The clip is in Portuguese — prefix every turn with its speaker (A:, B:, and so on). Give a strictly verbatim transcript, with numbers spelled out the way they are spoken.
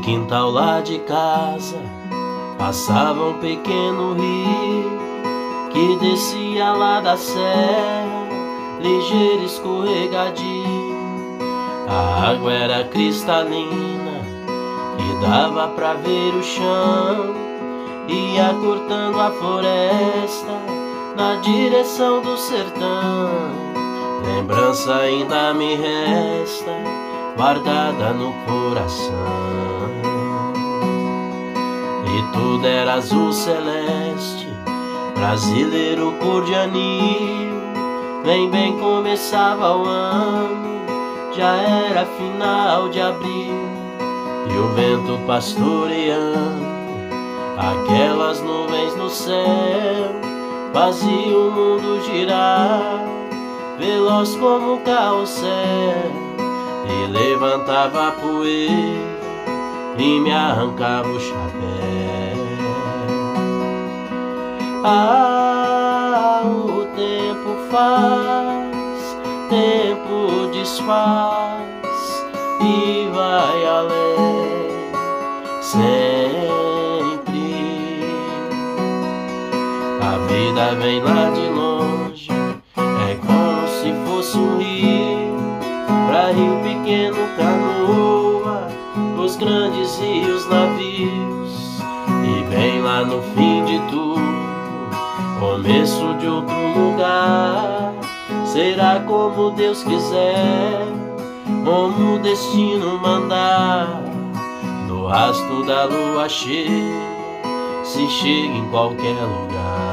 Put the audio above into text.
A: quintal lá de casa passava um pequeno rio que descia lá da serra, ligeiro, escorregadio. A água era cristalina e dava pra ver o chão. Ia cortando a floresta na direção do sertão. Lembrança ainda me resta guardada no coração. E tudo era azul celeste, brasileiro cor de anil. Bem, bem começava o ano, já era final de abril. E o vento pastoreando aquelas nuvens no céu fazia o mundo girar, veloz como um carrossel. E levantava a poeira e me arrancava o chapéu. Ah, o tempo faz, tempo desfaz e vai além sempre. A vida vem lá de longe, é como se fosse um rio. Pra rio pequeno canoa, os grandes rios navios. E bem lá no fim de tudo, começo de outro lugar. Será como Deus quiser, como o destino mandar. No rastro da lua cheia se chega em qualquer lugar.